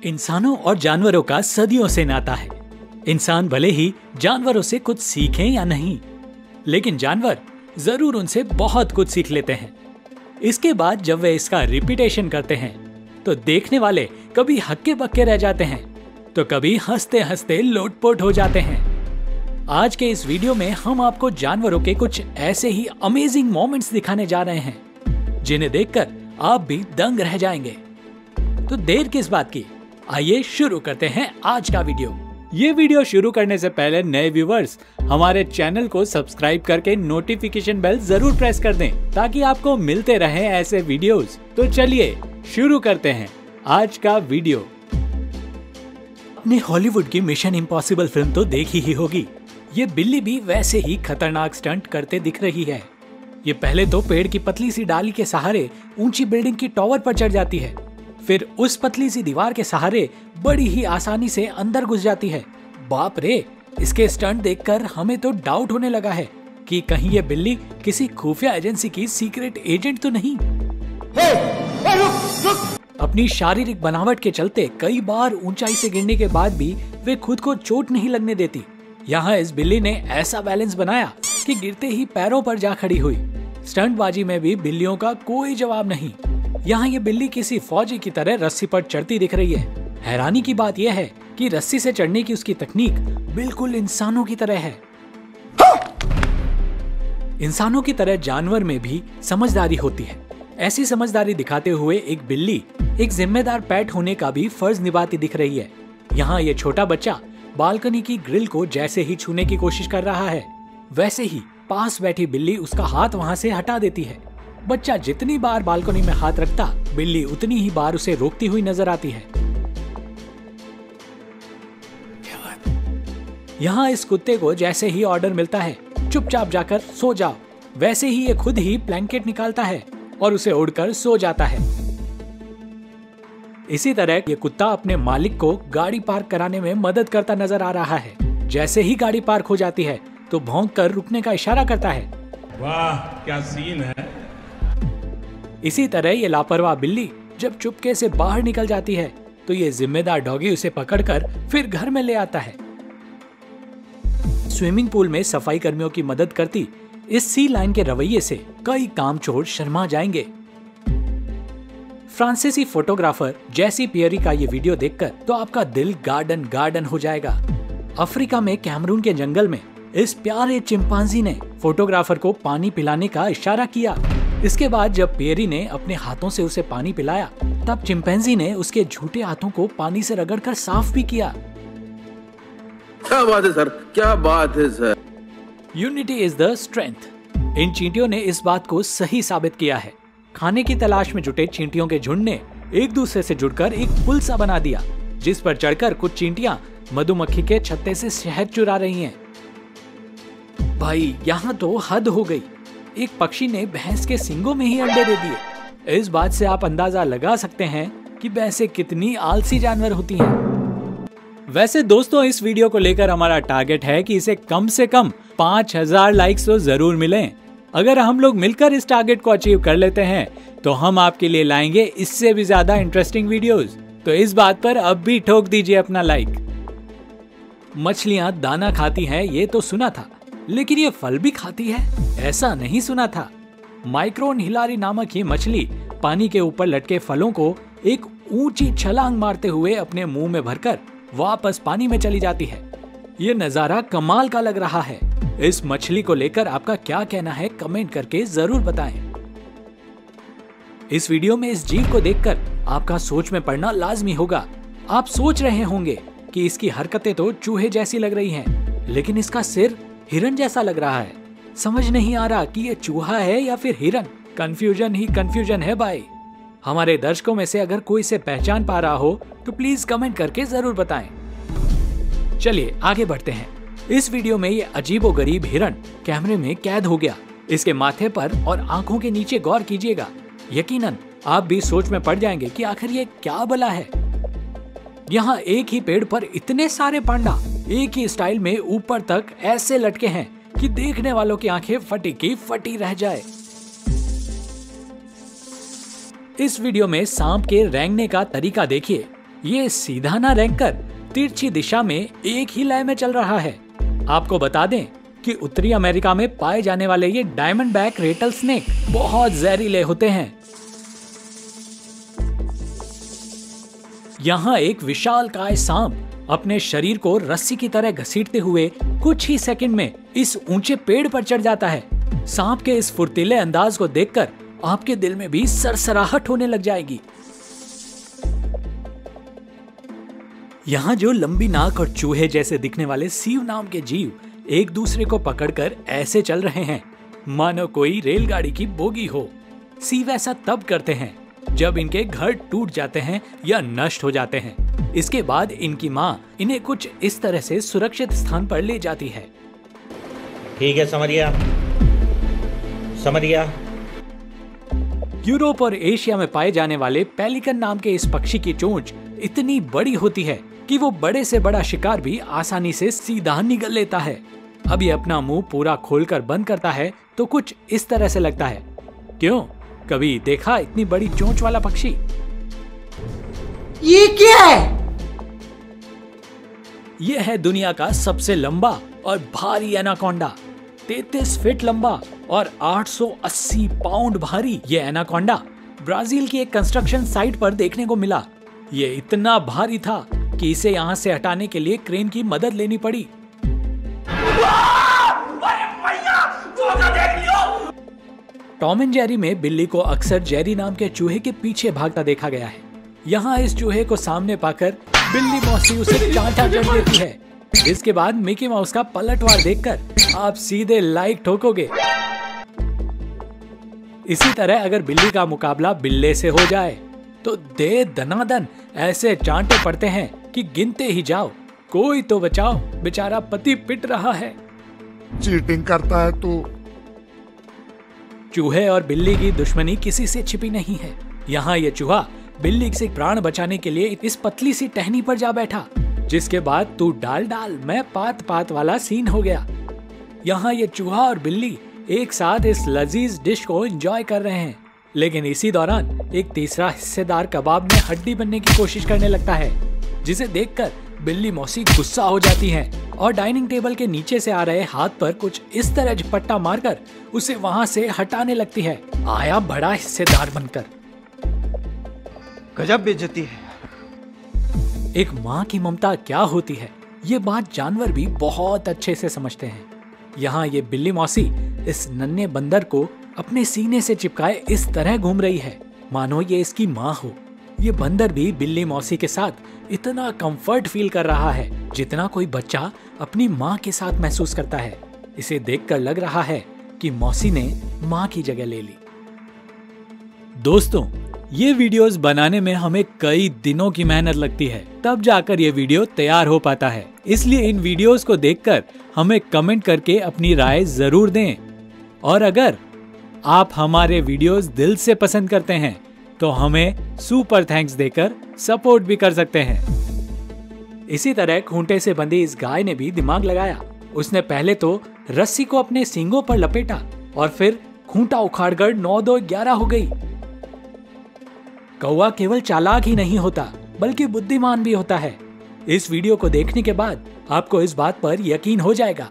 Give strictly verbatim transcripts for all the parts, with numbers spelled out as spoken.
इंसानों और जानवरों का सदियों से नाता है। इंसान भले ही जानवरों से कुछ सीखें या नहीं, लेकिन जानवर जरूर उनसे बहुत कुछ सीख लेते हैं। इसके बाद जब वे इसका रिपीटेशन करते हैं तो देखने वाले कभी हक्के बक्के रह जाते हैं तो कभी हंसते हंसते लोटपोट हो जाते हैं। आज के इस वीडियो में हम आपको जानवरों के कुछ ऐसे ही अमेजिंग मोमेंट्स दिखाने जा रहे हैं जिन्हें देखकर आप भी दंग रह जाएंगे। तो देर किस बात की, आइए शुरू करते हैं आज का वीडियो। ये वीडियो शुरू करने से पहले नए व्यूवर्स हमारे चैनल को सब्सक्राइब करके नोटिफिकेशन बेल जरूर प्रेस कर दें ताकि आपको मिलते रहे ऐसे वीडियोस। तो चलिए शुरू करते हैं आज का वीडियो। अपने हॉलीवुड की मिशन इम्पॉसिबल फिल्म तो देखी ही होगी। ये बिल्ली भी वैसे ही खतरनाक स्टंट करते दिख रही है। ये पहले तो पेड़ की पतली सी डाली के सहारे ऊंची बिल्डिंग की टॉवर पर चढ़ जाती है, फिर उस पतली सी दीवार के सहारे बड़ी ही आसानी से अंदर घुस जाती है। बाप रे, इसके स्टंट देखकर हमें तो डाउट होने लगा है कि कहीं ये बिल्ली किसी खुफिया एजेंसी की सीक्रेट एजेंट तो नहीं। hey, hey, रुक, रुक। अपनी शारीरिक बनावट के चलते कई बार ऊंचाई से गिरने के बाद भी वे खुद को चोट नहीं लगने देती। यहाँ इस बिल्ली ने ऐसा बैलेंस बनाया कि गिरते ही पैरों पर जा खड़ी हुई। स्टंटबाजी में भी बिल्लियों का कोई जवाब नहीं। यहाँ ये बिल्ली किसी फौजी की तरह रस्सी पर चढ़ती दिख रही है। हैरानी की बात यह है कि रस्सी से चढ़ने की उसकी तकनीक बिल्कुल इंसानों की तरह है। इंसानों की तरह जानवर में भी समझदारी होती है। ऐसी समझदारी दिखाते हुए एक बिल्ली एक जिम्मेदार पेट होने का भी फर्ज निभाती दिख रही है। यहाँ ये छोटा बच्चा बालकनी की ग्रिल को जैसे ही छूने की कोशिश कर रहा है, वैसे ही पास बैठी बिल्ली उसका हाथ वहाँ से हटा देती है। बच्चा जितनी बार बालकनी में हाथ रखता, बिल्ली उतनी ही बार उसे रोकती हुई नजर आती है। यहाँ इस कुत्ते को जैसे ही ऑर्डर मिलता है चुपचाप जाकर सो जाओ, वैसे ही ये खुद ही ब्लैंकेट निकालता है और उसे उड़कर सो जाता है। इसी तरह ये कुत्ता अपने मालिक को गाड़ी पार्क कराने में मदद करता नजर आ रहा है। जैसे ही गाड़ी पार्क हो जाती है तो भौंक कर रुकने का इशारा करता है। वाह, क्या सीन है। इसी तरह ये लापरवाह बिल्ली जब चुपके से बाहर निकल जाती है तो ये जिम्मेदार डॉगी उसे पकड़कर फिर घर में ले आता है। स्विमिंग पूल में सफाई कर्मियों की मदद करती इस सी लाइन के रवैये से कई कामचोर शर्मा जाएंगे। फ्रांसीसी फोटोग्राफर जैसी पियरी का ये वीडियो देखकर तो आपका दिल गार्डन गार्डन हो जाएगा। अफ्रीका में कैमरून के जंगल में इस प्यारे चिंपांजी ने फोटोग्राफर को पानी पिलाने का इशारा किया। इसके बाद जब पियरी ने अपने हाथों से उसे पानी पिलाया तब चिंपैंजी ने उसके झूठे हाथों को पानी से रगड़कर साफ भी किया। क्या बात है सर, क्या बात है sir. Unity is the strength. इन चींटियों ने इस बात को सही साबित किया है। खाने की तलाश में जुटे चींटियों के झुंड ने एक दूसरे से जुड़कर एक पुल सा बना दिया, जिस पर चढ़कर कुछ चींटियां मधुमक्खी के छत्ते से शहद चुरा रही हैं। भाई, यहाँ तो हद हो गई। एक पक्षी ने भैंस के सींगों में ही अंडे दे दिए। इस बात से आप अंदाजा लगा सकते हैं कि भैंसें कितनी आलसी जानवर होती हैं। वैसे दोस्तों, इस वीडियो को लेकर हमारा टारगेट है कि इसे कम से कम पाँच हजार लाइक्स तो जरूर मिलें। अगर हम लोग मिलकर इस टारगेट को अचीव कर लेते हैं तो हम आपके लिए लाएंगे इससे भी ज्यादा इंटरेस्टिंग वीडियोस। तो इस बात पर अब भी ठोक दीजिए अपना लाइक। मछलियां दाना खाती हैं ये तो सुना था, लेकिन ये फल भी खाती है ऐसा नहीं सुना था। माइक्रोन हिलारी नामक ये मछली पानी के ऊपर लटके फलों को एक ऊंची छलांग मारते हुए अपने मुंह में भरकर वापस पानी में चली जाती है। ये नजारा कमाल का लग रहा है। इस मछली को लेकर आपका क्या कहना है कमेंट करके जरूर बताएं। इस वीडियो में इस जीव को देखकर आपका सोच में पड़ना लाजमी होगा। आप सोच रहे होंगे कि इसकी हरकतें तो चूहे जैसी लग रही हैं, लेकिन इसका सिर हिरन जैसा लग रहा है। समझ नहीं आ रहा कि ये चूहा है या फिर हिरन। कंफ्यूजन ही कंफ्यूजन है भाई। हमारे दर्शकों में से अगर कोई इसे पहचान पा रहा हो तो प्लीज कमेंट करके जरूर बताएं। चलिए आगे बढ़ते हैं। इस वीडियो में ये अजीबोगरीब हिरन कैमरे में कैद हो गया। इसके माथे पर और आंखों के नीचे गौर कीजिएगा। यकीनन आप भी सोच में पड़ जाएंगे कि आखिर ये क्या बला है। यहाँ एक ही पेड़ पर इतने सारे पांडा एक ही स्टाइल में ऊपर तक ऐसे लटके हैं कि देखने वालों की आंखें फटी की फटी रह जाए। इस वीडियो में सांप के रेंगने का तरीका देखिए। ये सीधा ना रेंगकर तिरछी दिशा में एक ही लय में चल रहा है। आपको बता दें कि उत्तरी अमेरिका में पाए जाने वाले ये डायमंड बैक रेटल स्नेक बहुत जहरीले होते हैं। यहाँ एक विशालकाय सांप अपने शरीर को रस्सी की तरह घसीटते हुए कुछ ही सेकंड में इस ऊंचे पेड़ पर चढ़ जाता है। सांप के इस फुर्तीले अंदाज को देखकर आपके दिल में भी सरसराहट होने लग जाएगी। यहाँ जो लंबी नाक और चूहे जैसे दिखने वाले सीव नाम के जीव एक दूसरे को पकड़कर ऐसे चल रहे हैं मानो कोई रेलगाड़ी की बोगी हो। सीव ऐसा तब करते हैं जब इनके घर टूट जाते हैं या नष्ट हो जाते हैं। इसके बाद इनकी माँ इन्हें कुछ इस तरह से सुरक्षित स्थान पर ले जाती है। ठीक है, समरिया समरिया। यूरोप और एशिया में पाए जाने वाले पेलिकन नाम के इस पक्षी की चोंच इतनी बड़ी होती है कि वो बड़े से बड़ा शिकार भी आसानी से सीधा निगल लेता है। अब ये अपना मुंह पूरा खोलकर बंद करता है तो कुछ इस तरह से लगता है। क्यों, कभी देखा इतनी बड़ी चोंच वाला पक्षी? ये क्या है? ये है दुनिया का सबसे लंबा और भारी एनाकोंडा। तैंतीस फीट लंबा और आठ सौ अस्सी पाउंड भारी ये एनाकोंडा ब्राजील की एक कंस्ट्रक्शन साइट पर देखने को मिला। ये इतना भारी था कि इसे यहाँ से हटाने के लिए क्रेन की मदद लेनी पड़ी। टॉम एंड जेरी में बिल्ली को अक्सर जेरी नाम के चूहे के पीछे भागता देखा गया है। यहाँ इस चूहे को सामने पाकर बिल्ली मौसी उसे चांटा जड़ देती है। इसके बाद मिकी माउस का पलटवार देखकर आप सीधे लाइक ठोकोगे। इसी तरह अगर बिल्ली का मुकाबला बिल्ले से हो जाए तो दे दनादन ऐसे चांटे पड़ते हैं कि गिनते ही जाओ। कोई तो बचाओ, बेचारा पति पिट रहा है। चीटिंग करता है तो। चूहे और बिल्ली की दुश्मनी किसी से छिपी नहीं है। यहाँ ये चूहा बिल्ली से प्राण बचाने के लिए इस पतली सी टहनी पर जा बैठा, जिसके बाद तू डाल डाल मैं पात पात वाला सीन हो गया। यहाँ ये चूहा और बिल्ली एक साथ इस लजीज डिश को एंजॉय कर रहे हैं, लेकिन इसी दौरान एक तीसरा हिस्सेदार कबाब में हड्डी बनने की कोशिश करने लगता है, जिसे देखकर बिल्ली मौसी गुस्सा हो जाती है और डाइनिंग टेबल के नीचे से आ रहे हाथ पर कुछ इस तरह झपट्टा मारकर उसे वहां से हटाने लगती है, आया बड़ा हिस्सेदार बनकर। गजब बेइज्जती है। एक माँ की ममता क्या होती है, ये बात जानवर भी बहुत अच्छे से समझते हैं। यहाँ ये बिल्ली मौसी इस नन्हे बंदर को अपने सीने से चिपकाए इस तरह घूम रही है मानो ये इसकी माँ हो। ये बंदर भी बिल्ली मौसी के साथ इतना कंफर्ट फील कर रहा है जितना कोई बच्चा अपनी माँ के साथ महसूस करता है। इसे देखकर लग रहा है कि मौसी ने माँ की जगह ले ली। दोस्तों, ये वीडियोस बनाने में हमें कई दिनों की मेहनत लगती है, तब जाकर ये वीडियो तैयार हो पाता है। इसलिए इन वीडियोस को देखकर हमें कमेंट करके अपनी राय जरूर दें। और अगर आप हमारे वीडियोस दिल से पसंद करते हैं तो हमें सुपर थैंक्स देकर सपोर्ट भी कर सकते हैं। इसी तरह खूंटे से बंधी इस गाय ने भी दिमाग लगाया। उसने पहले तो रस्सी को अपने सींगों पर लपेटा और फिर खूंटा उखाड़कर नौ दो ग्यारह हो गई। कौवा केवल चालाक ही नहीं होता बल्कि बुद्धिमान भी होता है। इस वीडियो को देखने के बाद आपको इस बात पर यकीन हो जाएगा।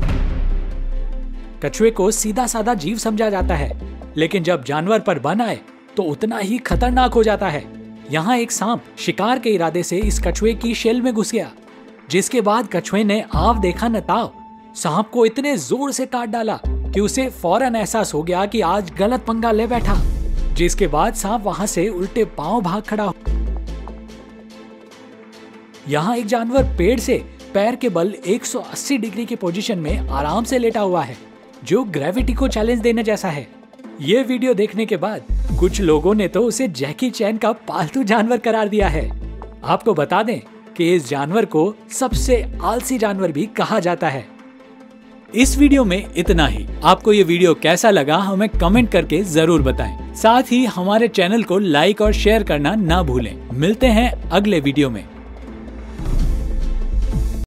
कछुए को सीधा साधा जीव समझा जाता है, लेकिन जब जानवर पर बन आए तो उतना ही खतरनाक हो जाता है। यहाँ एक सांप शिकार के इरादे से इस कछुए की शेल में घुस गया, जिसके बाद कछुए ने आव देखा न ताव सांप को इतने जोर से काट डाला कि उसे फौरन एहसास हो गया कि आज गलत पंगा ले बैठा, जिसके बाद सांप वहां से उल्टे पांव भाग खड़ा। यहाँ एक जानवर पेड़ से पैर के बल एक सौ अस्सी डिग्री की पोजीशन में आराम से लेटा हुआ है, जो ग्रेविटी को चैलेंज देने जैसा है। ये वीडियो देखने के बाद कुछ लोगों ने तो उसे जैकी चैन का पालतू जानवर करार दिया है। आपको बता दें कि इस जानवर को सबसे आलसी जानवर भी कहा जाता है। इस वीडियो में इतना ही। आपको ये वीडियो कैसा लगा हमें कमेंट करके जरूर बताएं। साथ ही हमारे चैनल को लाइक और शेयर करना ना भूलें। मिलते हैं अगले वीडियो में।